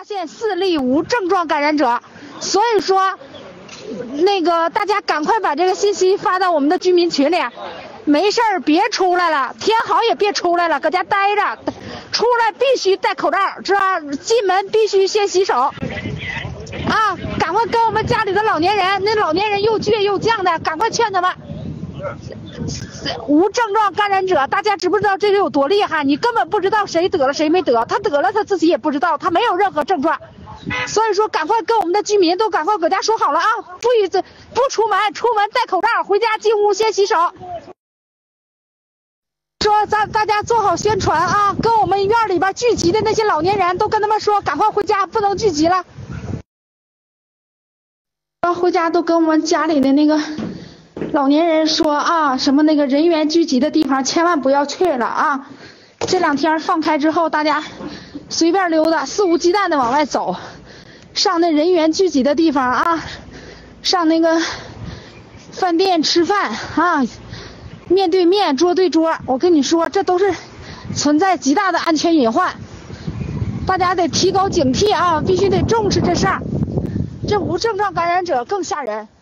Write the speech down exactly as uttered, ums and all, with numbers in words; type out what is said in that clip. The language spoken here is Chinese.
发现四例无症状感染者，所以说，那个大家赶快把这个信息发到我们的居民群里，没事儿别出来了，天好也别出来了，搁家待着，出来必须戴口罩，知道？进门必须先洗手。啊，赶快跟我们家里的老年人，那老年人又倔又犟的，赶快劝他们。无症状感染者，大家知不知道这个有多厉害？你根本不知道谁得了谁没得，他得了他自己也不知道，他没有任何症状。所以说，赶快跟我们的居民都赶快搁家说好了啊，不许不出门，出门戴口罩，回家进屋先洗手。说咱大家做好宣传啊，跟我们院里边聚集的那些老年人都跟他们说，赶快回家，不能聚集了。回家都跟我们家里的那个老年人说啊，什么那个人员聚集的地方千万不要去了啊！这两天放开之后，大家随便溜达，肆无忌惮的往外走，上那人员聚集的地方啊，上那个饭店吃饭啊，面对面桌对桌，我跟你说，这都是存在极大的安全隐患，大家得提高警惕啊，必须得重视这事儿。这无症状感染者更吓人。